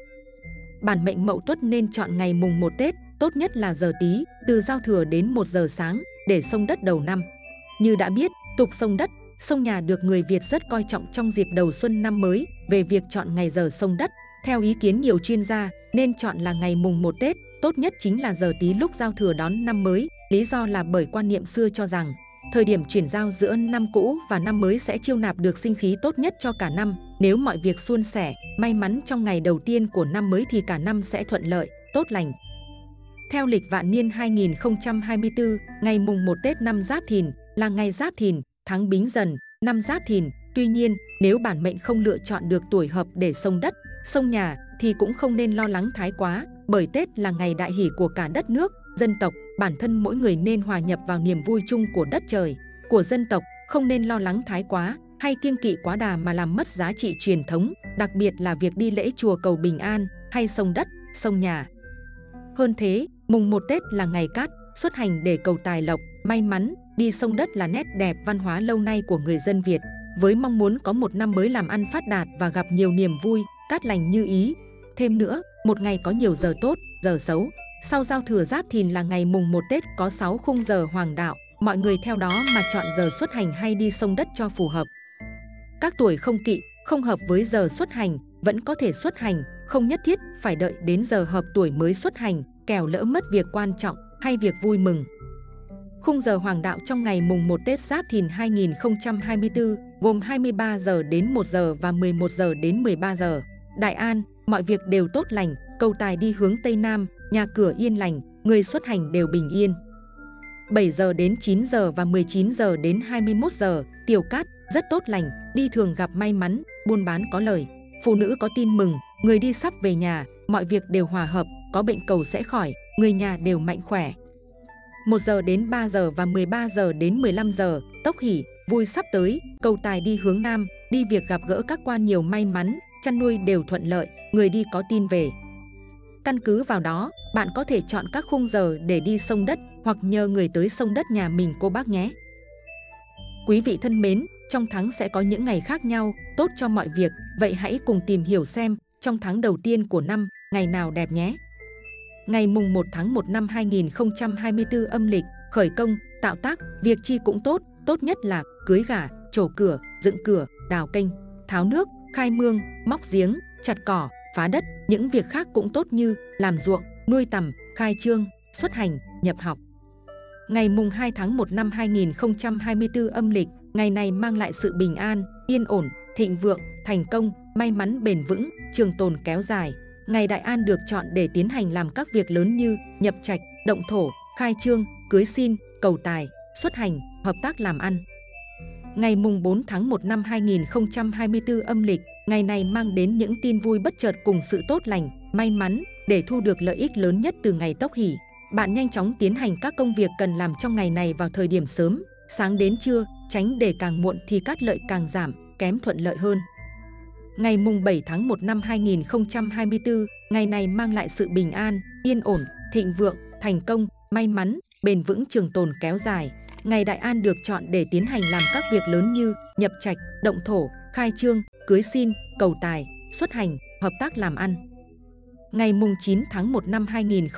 Bản mệnh Mậu Tuất nên chọn ngày mùng 1 Tết, tốt nhất là giờ Tý, từ giao thừa đến 1 giờ sáng, để xông đất đầu năm. Như đã biết, tục xông đất, xông nhà được người Việt rất coi trọng trong dịp đầu xuân năm mới. Về việc chọn ngày giờ xông đất, theo ý kiến nhiều chuyên gia, nên chọn là ngày mùng 1 Tết, tốt nhất chính là giờ Tý lúc giao thừa đón năm mới. Lý do là bởi quan niệm xưa cho rằng, thời điểm chuyển giao giữa năm cũ và năm mới sẽ chiêu nạp được sinh khí tốt nhất cho cả năm. Nếu mọi việc suôn sẻ, may mắn trong ngày đầu tiên của năm mới thì cả năm sẽ thuận lợi, tốt lành. Theo lịch vạn niên 2024, ngày mùng 1 Tết năm Giáp Thìn là ngày Giáp Thìn, tháng Bính Dần, năm Giáp Thìn. Tuy nhiên, nếu bản mệnh không lựa chọn được tuổi hợp để xông đất, xông nhà thì cũng không nên lo lắng thái quá, bởi Tết là ngày đại hỷ của cả đất nước, dân tộc. Bản thân mỗi người nên hòa nhập vào niềm vui chung của đất trời, của dân tộc, không nên lo lắng thái quá hay kiêng kỵ quá đà mà làm mất giá trị truyền thống, đặc biệt là việc đi lễ chùa cầu bình an hay xông đất, xông nhà. Hơn thế, mùng 1 Tết là ngày cát, xuất hành để cầu tài lộc, may mắn, đi xông đất là nét đẹp văn hóa lâu nay của người dân Việt, với mong muốn có một năm mới làm ăn phát đạt và gặp nhiều niềm vui, cát lành như ý. Thêm nữa, một ngày có nhiều giờ tốt, giờ xấu. Sau giao thừa Giáp Thìn là ngày mùng 1 Tết có 6 khung giờ hoàng đạo, mọi người theo đó mà chọn giờ xuất hành hay đi xông đất cho phù hợp. Các tuổi không kỵ, không hợp với giờ xuất hành, vẫn có thể xuất hành, không nhất thiết phải đợi đến giờ hợp tuổi mới xuất hành, kẻo lỡ mất việc quan trọng hay việc vui mừng. Khung giờ hoàng đạo trong ngày mùng 1 Tết Giáp Thìn 2024 gồm 23 giờ đến 1 giờ và 11 giờ đến 13 giờ. Đại an, mọi việc đều tốt lành, cầu tài đi hướng Tây Nam, nhà cửa yên lành, người xuất hành đều bình yên. 7 giờ đến 9 giờ và 19 giờ đến 21 giờ, tiểu cát, rất tốt lành, đi thường gặp may mắn, buôn bán có lời. Phụ nữ có tin mừng, người đi sắp về nhà, mọi việc đều hòa hợp, có bệnh cầu sẽ khỏi, người nhà đều mạnh khỏe. 1 giờ đến 3 giờ và 13 giờ đến 15 giờ, tốc hỷ, vui sắp tới, cầu tài đi hướng Nam, đi việc gặp gỡ các quan nhiều may mắn, chăn nuôi đều thuận lợi, người đi có tin về. Căn cứ vào đó, bạn có thể chọn các khung giờ để đi xông đất hoặc nhờ người tới xông đất nhà mình cô bác nhé. Quý vị thân mến, trong tháng sẽ có những ngày khác nhau, tốt cho mọi việc, vậy hãy cùng tìm hiểu xem trong tháng đầu tiên của năm, ngày nào đẹp nhé. Ngày mùng 1 tháng 1 năm 2024 âm lịch, khởi công, tạo tác, việc chi cũng tốt, tốt nhất là cưới gả, trổ cửa, dựng cửa, đào kênh, tháo nước, khai mương, móc giếng, chặt cỏ, phá đất. Những việc khác cũng tốt như làm ruộng, nuôi tầm, khai trương, xuất hành, nhập học. Ngày mùng 2 tháng 1 năm 2024 âm lịch, ngày này mang lại sự bình an, yên ổn, thịnh vượng, thành công, may mắn bền vững, trường tồn kéo dài. Ngày đại an được chọn để tiến hành làm các việc lớn như nhập trạch, động thổ, khai trương, cưới xin, cầu tài, xuất hành, hợp tác làm ăn. Ngày mùng 4 tháng 1 năm 2024 âm lịch, ngày này mang đến những tin vui bất chợt cùng sự tốt lành, may mắn để thu được lợi ích lớn nhất từ ngày tốc hỷ. Bạn nhanh chóng tiến hành các công việc cần làm trong ngày này vào thời điểm sớm, sáng đến trưa, tránh để càng muộn thì cát lợi càng giảm, kém thuận lợi hơn. Ngày mùng 7 tháng 1 năm 2024, ngày này mang lại sự bình an, yên ổn, thịnh vượng, thành công, may mắn, bền vững trường tồn kéo dài. Ngày đại an được chọn để tiến hành làm các việc lớn như nhập trạch, động thổ, khai trương, cưới xin, cầu tài, xuất hành, hợp tác làm ăn. Ngày mùng 9 tháng 1 năm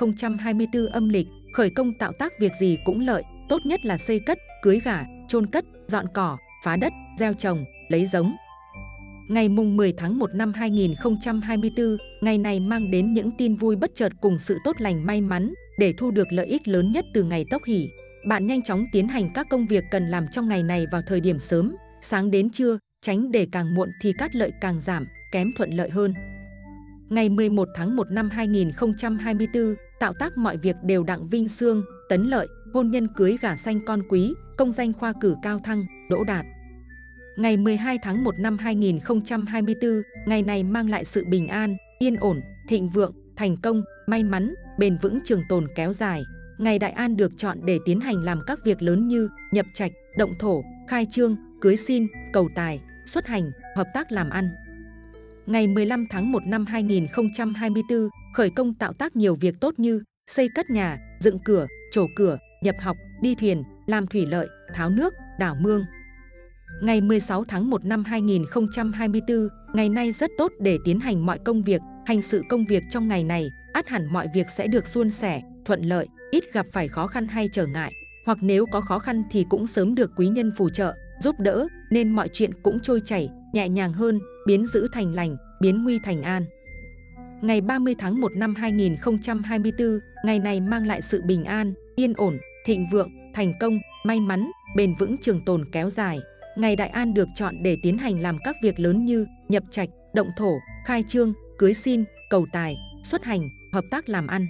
2024 âm lịch, khởi công tạo tác việc gì cũng lợi, tốt nhất là xây cất, cưới gả, chôn cất, dọn cỏ, phá đất, gieo trồng, lấy giống. Ngày mùng 10 tháng 1 năm 2024, ngày này mang đến những tin vui bất chợt cùng sự tốt lành may mắn để thu được lợi ích lớn nhất từ ngày Tốc Hỷ. Bạn nhanh chóng tiến hành các công việc cần làm trong ngày này vào thời điểm sớm, sáng đến trưa, tránh để càng muộn thì cát lợi càng giảm, kém thuận lợi hơn. Ngày 11 tháng 1 năm 2024, tạo tác mọi việc đều đặng vinh xương, tấn lợi, hôn nhân cưới gả sanh con quý, công danh khoa cử cao thăng, đỗ đạt. Ngày 12 tháng 1 năm 2024, ngày này mang lại sự bình an, yên ổn, thịnh vượng, thành công, may mắn, bền vững trường tồn kéo dài. Ngày Đại An được chọn để tiến hành làm các việc lớn như nhập trạch, động thổ, khai trương, cưới xin, cầu tài, xuất hành, hợp tác làm ăn. Ngày 15 tháng 1 năm 2024, khởi công tạo tác nhiều việc tốt như xây cất nhà, dựng cửa, trổ cửa, nhập học, đi thuyền, làm thủy lợi, tháo nước, đảo mương. Ngày 16 tháng 1 năm 2024, ngày nay rất tốt để tiến hành mọi công việc, hành sự công việc trong ngày này, ắt hẳn mọi việc sẽ được suôn sẻ, thuận lợi, ít gặp phải khó khăn hay trở ngại, hoặc nếu có khó khăn thì cũng sớm được quý nhân phù trợ, giúp đỡ, nên mọi chuyện cũng trôi chảy, nhẹ nhàng hơn, biến dữ thành lành, biến nguy thành an. Ngày 30 tháng 1 năm 2024, ngày này mang lại sự bình an, yên ổn, thịnh vượng, thành công, may mắn, bền vững trường tồn kéo dài. Ngày Đại An được chọn để tiến hành làm các việc lớn như nhập trạch, động thổ, khai trương, cưới xin, cầu tài, xuất hành, hợp tác làm ăn.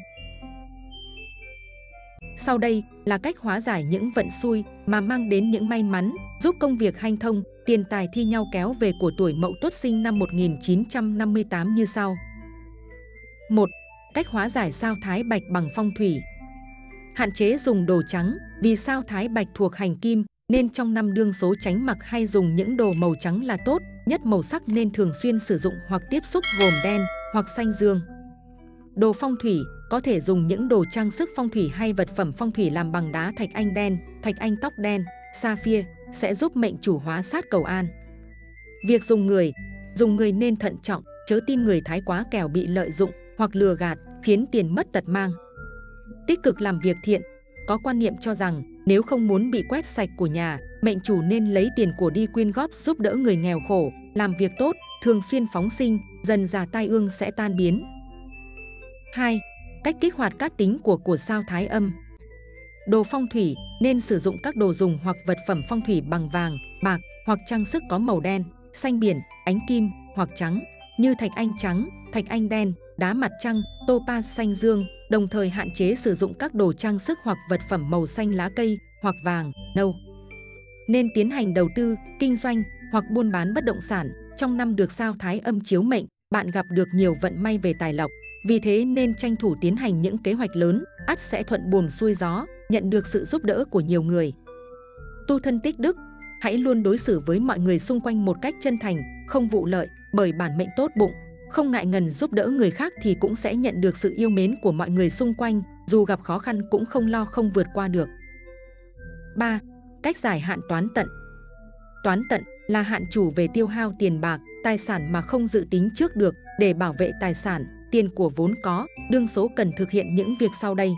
Sau đây là cách hóa giải những vận xui mà mang đến những may mắn, giúp công việc hanh thông, tiền tài thi nhau kéo về của tuổi Mậu Tuất sinh năm 1958 như sau. 1. Cách hóa giải sao Thái Bạch bằng phong thủy. Hạn chế dùng đồ trắng, vì sao Thái Bạch thuộc hành kim, nên trong năm đương số tránh mặc hay dùng những đồ màu trắng là tốt, nhất màu sắc nên thường xuyên sử dụng hoặc tiếp xúc gồm đen hoặc xanh dương. Đồ phong thủy, có thể dùng những đồ trang sức phong thủy hay vật phẩm phong thủy làm bằng đá thạch anh đen, thạch anh tóc đen, sapphire, sẽ giúp mệnh chủ hóa sát cầu an. Việc dùng người nên thận trọng, chớ tin người thái quá kẻo bị lợi dụng hoặc lừa gạt, khiến tiền mất tật mang. Tích cực làm việc thiện, có quan niệm cho rằng nếu không muốn bị quét sạch của nhà, mệnh chủ nên lấy tiền của đi quyên góp giúp đỡ người nghèo khổ, làm việc tốt, thường xuyên phóng sinh, dần dà tai ương sẽ tan biến. 2. Cách kích hoạt cát tính của sao Thái Âm. Đồ phong thủy nên sử dụng các đồ dùng hoặc vật phẩm phong thủy bằng vàng, bạc hoặc trang sức có màu đen, xanh biển, ánh kim hoặc trắng như thạch anh trắng, thạch anh đen, đá mặt trăng, topaz xanh dương, đồng thời hạn chế sử dụng các đồ trang sức hoặc vật phẩm màu xanh lá cây hoặc vàng, nâu. Nên tiến hành đầu tư, kinh doanh hoặc buôn bán bất động sản. Trong năm được sao Thái Âm chiếu mệnh, bạn gặp được nhiều vận may về tài lộc. Vì thế nên tranh thủ tiến hành những kế hoạch lớn, ắt sẽ thuận buồm xuôi gió, nhận được sự giúp đỡ của nhiều người. Tu thân tích đức, hãy luôn đối xử với mọi người xung quanh một cách chân thành, không vụ lợi, bởi bản mệnh tốt bụng, không ngại ngần giúp đỡ người khác thì cũng sẽ nhận được sự yêu mến của mọi người xung quanh, dù gặp khó khăn cũng không lo không vượt qua được. 3. Cách giải hạn toán tận. Toán tận là hạn chủ về tiêu hao tiền bạc, tài sản mà không dự tính trước được. Để bảo vệ tài sản, tiền của vốn có, đương số cần thực hiện những việc sau đây.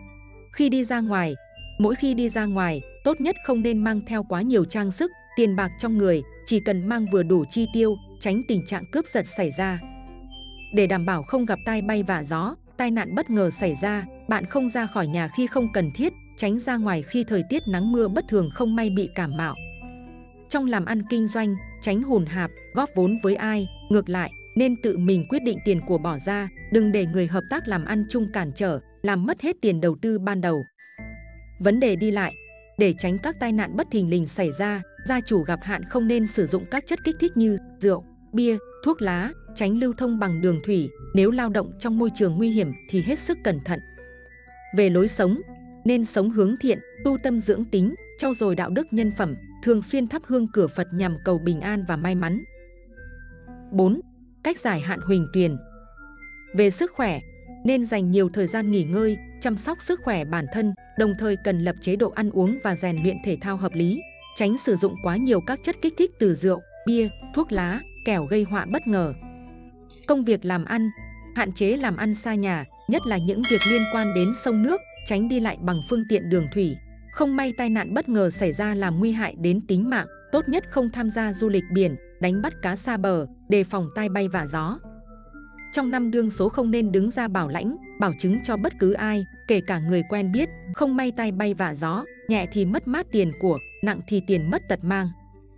Mỗi khi đi ra ngoài, tốt nhất không nên mang theo quá nhiều trang sức, tiền bạc trong người, chỉ cần mang vừa đủ chi tiêu, tránh tình trạng cướp giật xảy ra. Để đảm bảo không gặp tai bay vạ gió, tai nạn bất ngờ xảy ra, bạn không ra khỏi nhà khi không cần thiết, tránh ra ngoài khi thời tiết nắng mưa bất thường không may bị cảm mạo. Trong làm ăn kinh doanh, tránh hùn hạp, góp vốn với ai, ngược lại, nên tự mình quyết định tiền của bỏ ra, đừng để người hợp tác làm ăn chung cản trở, làm mất hết tiền đầu tư ban đầu. Vấn đề đi lại, để tránh các tai nạn bất thình lình xảy ra, gia chủ gặp hạn không nên sử dụng các chất kích thích như rượu, bia, thuốc lá, tránh lưu thông bằng đường thủy, nếu lao động trong môi trường nguy hiểm thì hết sức cẩn thận. Về lối sống, nên sống hướng thiện, tu tâm dưỡng tính, trau dồi đạo đức nhân phẩm, thường xuyên thắp hương cửa Phật nhằm cầu bình an và may mắn. 4. Cách giải hạn huỳnh tuyền. Về sức khỏe, nên dành nhiều thời gian nghỉ ngơi, chăm sóc sức khỏe bản thân, đồng thời cần lập chế độ ăn uống và rèn luyện thể thao hợp lý, tránh sử dụng quá nhiều các chất kích thích từ rượu, bia, thuốc lá, kẻo gây họa bất ngờ. Công việc làm ăn, hạn chế làm ăn xa nhà, nhất là những việc liên quan đến sông nước, tránh đi lại bằng phương tiện đường thủy. Không may tai nạn bất ngờ xảy ra làm nguy hại đến tính mạng, tốt nhất không tham gia du lịch biển, đánh bắt cá xa bờ, đề phòng tai bay vạ gió. Trong năm đương số không nên đứng ra bảo lãnh, bảo chứng cho bất cứ ai, kể cả người quen biết, không may tai bay vạ gió, nhẹ thì mất mát tiền của, nặng thì tiền mất tật mang.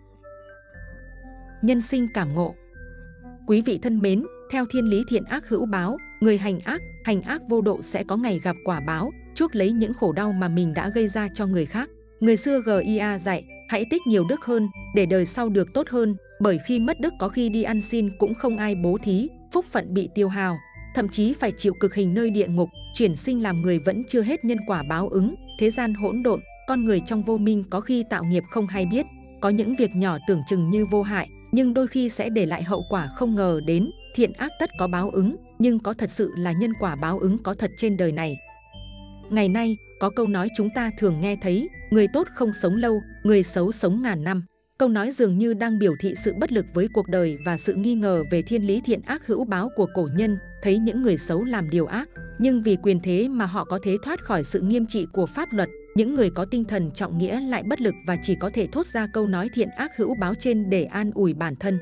Nhân sinh cảm ngộ. Quý vị thân mến, theo thiên lý thiện ác hữu báo, người hành ác vô độ sẽ có ngày gặp quả báo, chuốc lấy những khổ đau mà mình đã gây ra cho người khác. Người xưa GIA dạy, hãy tích nhiều đức hơn, để đời sau được tốt hơn, bởi khi mất đức có khi đi ăn xin cũng không ai bố thí, phúc phận bị tiêu hao, thậm chí phải chịu cực hình nơi địa ngục, chuyển sinh làm người vẫn chưa hết nhân quả báo ứng. Thế gian hỗn độn, con người trong vô minh có khi tạo nghiệp không hay biết, có những việc nhỏ tưởng chừng như vô hại, nhưng đôi khi sẽ để lại hậu quả không ngờ đến. Thiện ác tất có báo ứng, nhưng có thật sự là nhân quả báo ứng có thật trên đời này. Ngày nay, có câu nói chúng ta thường nghe thấy, người tốt không sống lâu, người xấu sống ngàn năm. Câu nói dường như đang biểu thị sự bất lực với cuộc đời và sự nghi ngờ về thiên lý thiện ác hữu báo của cổ nhân, thấy những người xấu làm điều ác, nhưng vì quyền thế mà họ có thể thoát khỏi sự nghiêm trị của pháp luật. Những người có tinh thần trọng nghĩa lại bất lực và chỉ có thể thốt ra câu nói thiện ác hữu báo trên để an ủi bản thân.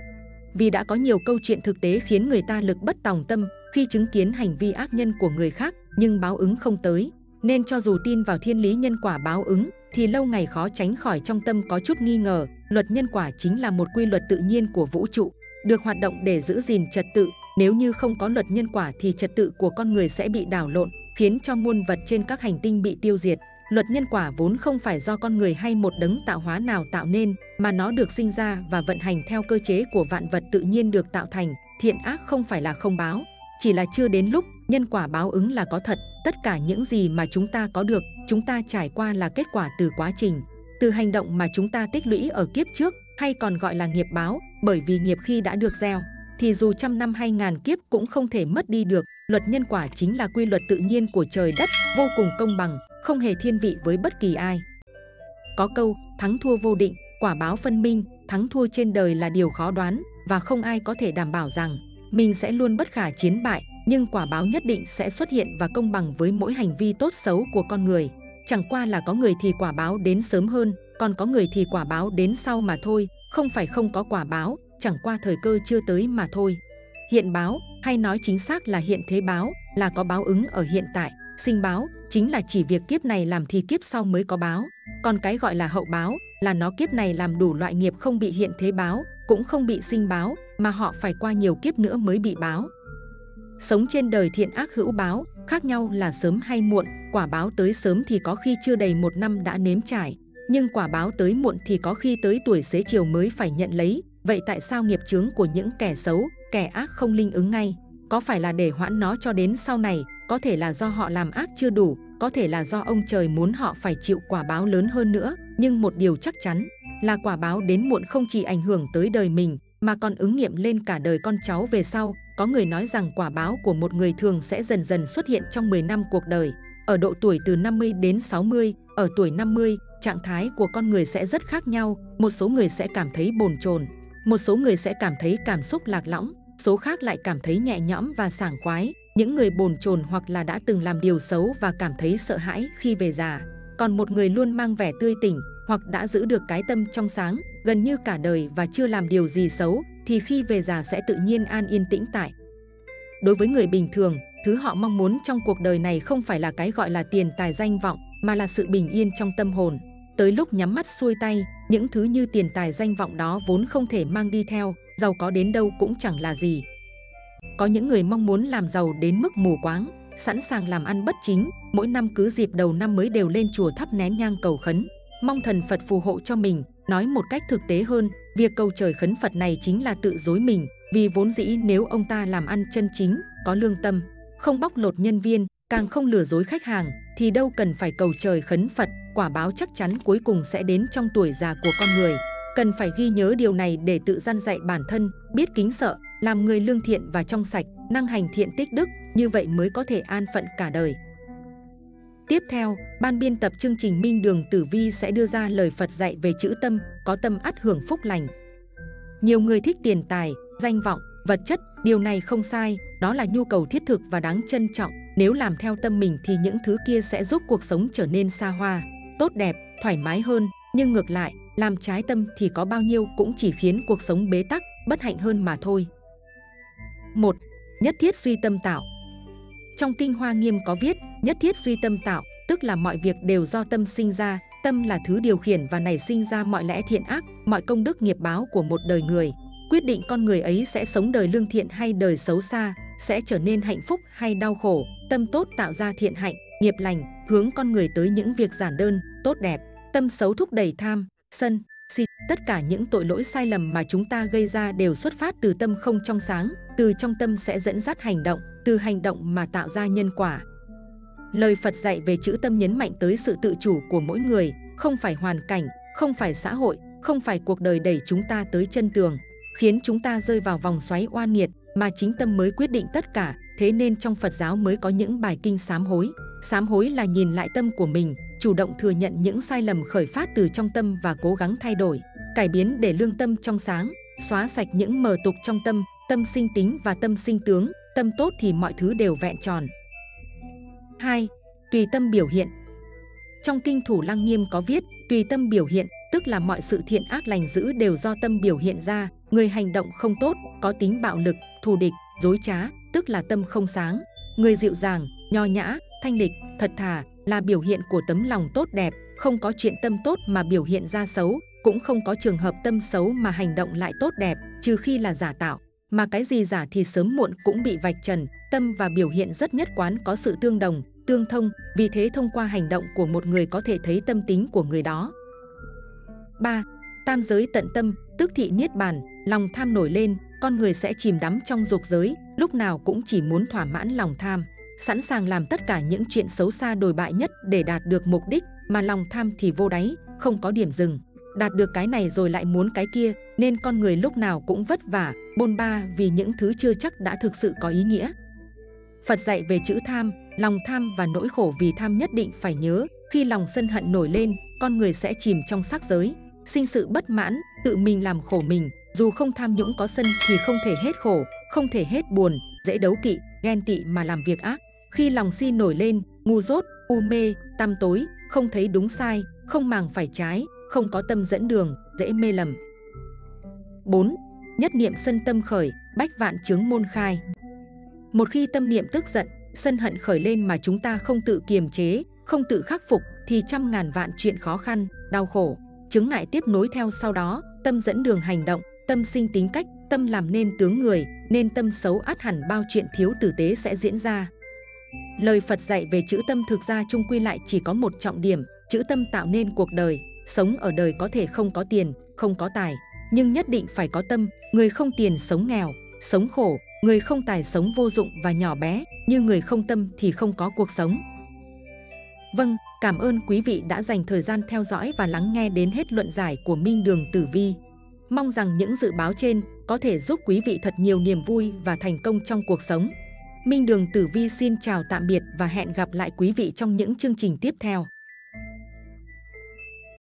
Vì đã có nhiều câu chuyện thực tế khiến người ta lực bất tòng tâm khi chứng kiến hành vi ác nhân của người khác, nhưng báo ứng không tới. Nên cho dù tin vào thiên lý nhân quả báo ứng, thì lâu ngày khó tránh khỏi trong tâm có chút nghi ngờ. Luật nhân quả chính là một quy luật tự nhiên của vũ trụ, được hoạt động để giữ gìn trật tự. Nếu như không có luật nhân quả thì trật tự của con người sẽ bị đảo lộn, khiến cho muôn vật trên các hành tinh bị tiêu diệt. Luật nhân quả vốn không phải do con người hay một đấng tạo hóa nào tạo nên, mà nó được sinh ra và vận hành theo cơ chế của vạn vật tự nhiên được tạo thành. Thiện ác không phải là không báo, chỉ là chưa đến lúc. Nhân quả báo ứng là có thật. Tất cả những gì mà chúng ta có được, chúng ta trải qua là kết quả từ quá trình, từ hành động mà chúng ta tích lũy ở kiếp trước, hay còn gọi là nghiệp báo. Bởi vì nghiệp khi đã được gieo, thì dù trăm năm hay ngàn kiếp cũng không thể mất đi được. Luật nhân quả chính là quy luật tự nhiên của trời đất, vô cùng công bằng, không hề thiên vị với bất kỳ ai. Có câu, thắng thua vô định, quả báo phân minh. Thắng thua trên đời là điều khó đoán, và không ai có thể đảm bảo rằng mình sẽ luôn bất khả chiến bại, nhưng quả báo nhất định sẽ xuất hiện và công bằng với mỗi hành vi tốt xấu của con người. Chẳng qua là có người thì quả báo đến sớm hơn, còn có người thì quả báo đến sau mà thôi. Không phải không có quả báo, chẳng qua thời cơ chưa tới mà thôi. Hiện báo, hay nói chính xác là hiện thế báo, là có báo ứng ở hiện tại. Sinh báo chính là chỉ việc kiếp này làm thì kiếp sau mới có báo. Còn cái gọi là hậu báo là nó kiếp này làm đủ loại nghiệp không bị hiện thế báo, cũng không bị sinh báo, mà họ phải qua nhiều kiếp nữa mới bị báo. Sống trên đời thiện ác hữu báo, khác nhau là sớm hay muộn. Quả báo tới sớm thì có khi chưa đầy 1 năm đã nếm trải, nhưng quả báo tới muộn thì có khi tới tuổi xế chiều mới phải nhận lấy. Vậy tại sao nghiệp chướng của những kẻ xấu, kẻ ác không linh ứng ngay? Có phải là để hoãn nó cho đến sau này? Có thể là do họ làm ác chưa đủ, có thể là do ông trời muốn họ phải chịu quả báo lớn hơn nữa. Nhưng một điều chắc chắn là quả báo đến muộn không chỉ ảnh hưởng tới đời mình, mà còn ứng nghiệm lên cả đời con cháu về sau. Có người nói rằng quả báo của một người thường sẽ dần dần xuất hiện trong 10 năm cuộc đời. Ở độ tuổi từ 50 đến 60, ở tuổi 50, trạng thái của con người sẽ rất khác nhau. Một số người sẽ cảm thấy bồn chồn, một số người sẽ cảm thấy cảm xúc lạc lõng, số khác lại cảm thấy nhẹ nhõm và sảng khoái. Những người bồn chồn hoặc là đã từng làm điều xấu và cảm thấy sợ hãi khi về già. Còn một người luôn mang vẻ tươi tỉnh, hoặc đã giữ được cái tâm trong sáng gần như cả đời và chưa làm điều gì xấu, thì khi về già sẽ tự nhiên an yên tĩnh tại. Đối với người bình thường, thứ họ mong muốn trong cuộc đời này không phải là cái gọi là tiền tài danh vọng, mà là sự bình yên trong tâm hồn. Tới lúc nhắm mắt xuôi tay, những thứ như tiền tài danh vọng đó vốn không thể mang đi theo, giàu có đến đâu cũng chẳng là gì. Có những người mong muốn làm giàu đến mức mù quáng, sẵn sàng làm ăn bất chính, mỗi năm cứ dịp đầu năm mới đều lên chùa thắp nén nhang cầu khấn, mong thần Phật phù hộ cho mình. Nói một cách thực tế hơn, việc cầu trời khấn Phật này chính là tự dối mình, vì vốn dĩ nếu ông ta làm ăn chân chính, có lương tâm, không bóc lột nhân viên, càng không lừa dối khách hàng, thì đâu cần phải cầu trời khấn Phật. Quả báo chắc chắn cuối cùng sẽ đến trong tuổi già của con người. Cần phải ghi nhớ điều này để tự răn dạy bản thân, biết kính sợ, làm người lương thiện và trong sạch, năng hành thiện tích đức, như vậy mới có thể an phận cả đời. Tiếp theo, ban biên tập chương trình Minh Đường Tử Vi sẽ đưa ra lời Phật dạy về chữ tâm, có tâm ắt hưởng phúc lành. Nhiều người thích tiền tài, danh vọng, vật chất, điều này không sai, đó là nhu cầu thiết thực và đáng trân trọng. Nếu làm theo tâm mình thì những thứ kia sẽ giúp cuộc sống trở nên xa hoa, tốt đẹp, thoải mái hơn. Nhưng ngược lại, làm trái tâm thì có bao nhiêu cũng chỉ khiến cuộc sống bế tắc, bất hạnh hơn mà thôi. 1. Nhất thiết duy tâm tạo. Trong Kinh Hoa Nghiêm có viết, nhất thiết duy tâm tạo, tức là mọi việc đều do tâm sinh ra, tâm là thứ điều khiển và nảy sinh ra mọi lẽ thiện ác, mọi công đức nghiệp báo của một đời người, quyết định con người ấy sẽ sống đời lương thiện hay đời xấu xa, sẽ trở nên hạnh phúc hay đau khổ. Tâm tốt tạo ra thiện hạnh, nghiệp lành, hướng con người tới những việc giản đơn, tốt đẹp. Tâm xấu thúc đẩy tham, sân, si. Tất cả những tội lỗi sai lầm mà chúng ta gây ra đều xuất phát từ tâm không trong sáng, từ trong tâm sẽ dẫn dắt hành động, từ hành động mà tạo ra nhân quả. Lời Phật dạy về chữ tâm nhấn mạnh tới sự tự chủ của mỗi người, không phải hoàn cảnh, không phải xã hội, không phải cuộc đời đẩy chúng ta tới chân tường, khiến chúng ta rơi vào vòng xoáy oan nghiệt, mà chính tâm mới quyết định tất cả. Thế nên trong Phật giáo mới có những bài kinh sám hối. Sám hối là nhìn lại tâm của mình, chủ động thừa nhận những sai lầm khởi phát từ trong tâm và cố gắng thay đổi, cải biến để lương tâm trong sáng, xóa sạch những mờ tục trong tâm, tâm sinh tính và tâm sinh tướng. Tâm tốt thì mọi thứ đều vẹn tròn. 2. Tùy tâm biểu hiện. Trong Kinh Thủ Lăng Nghiêm có viết, tùy tâm biểu hiện, tức là mọi sự thiện ác lành dữ đều do tâm biểu hiện ra. Người hành động không tốt, có tính bạo lực, thù địch, dối trá, tức là tâm không sáng. Người dịu dàng, nho nhã, thanh lịch, thật thà là biểu hiện của tấm lòng tốt đẹp. Không có chuyện tâm tốt mà biểu hiện ra xấu, cũng không có trường hợp tâm xấu mà hành động lại tốt đẹp, trừ khi là giả tạo. Mà cái gì giả thì sớm muộn cũng bị vạch trần. Tâm và biểu hiện rất nhất quán, có sự tương đồng, tương thông. Vì thế thông qua hành động của một người có thể thấy tâm tính của người đó. 3. Tam giới tận tâm, tức thị niết bàn. Lòng tham nổi lên, con người sẽ chìm đắm trong dục giới, lúc nào cũng chỉ muốn thỏa mãn lòng tham, sẵn sàng làm tất cả những chuyện xấu xa đồi bại nhất để đạt được mục đích. Mà lòng tham thì vô đáy, không có điểm dừng. Đạt được cái này rồi lại muốn cái kia, nên con người lúc nào cũng vất vả, bôn ba vì những thứ chưa chắc đã thực sự có ý nghĩa. Phật dạy về chữ tham, lòng tham và nỗi khổ vì tham nhất định phải nhớ. Khi lòng sân hận nổi lên, con người sẽ chìm trong sắc giới, sinh sự bất mãn, tự mình làm khổ mình. Dù không tham nhũng có sân thì không thể hết khổ, không thể hết buồn, dễ đấu kỵ, ghen tị mà làm việc ác. Khi lòng si nổi lên, ngu dốt, u mê, tăm tối, không thấy đúng sai, không màng phải trái, không có tâm dẫn đường, dễ mê lầm. 4. Nhất niệm sân tâm khởi, bách vạn chướng môn khai. Một khi tâm niệm tức giận, sân hận khởi lên mà chúng ta không tự kiềm chế, không tự khắc phục thì trăm ngàn vạn chuyện khó khăn, đau khổ, chướng ngại tiếp nối theo sau đó. Tâm dẫn đường hành động, tâm sinh tính cách, tâm làm nên tướng người, nên tâm xấu ắt hẳn bao chuyện thiếu tử tế sẽ diễn ra. Lời Phật dạy về chữ tâm thực ra chung quy lại chỉ có một trọng điểm, chữ tâm tạo nên cuộc đời. Sống ở đời có thể không có tiền, không có tài, nhưng nhất định phải có tâm. Người không tiền sống nghèo, sống khổ, người không tài sống vô dụng và nhỏ bé, như người không tâm thì không có cuộc sống. Vâng, cảm ơn quý vị đã dành thời gian theo dõi và lắng nghe đến hết luận giải của Minh Đường Tử Vi. Mong rằng những dự báo trên có thể giúp quý vị thật nhiều niềm vui và thành công trong cuộc sống. Minh Đường Tử Vi xin chào tạm biệt và hẹn gặp lại quý vị trong những chương trình tiếp theo.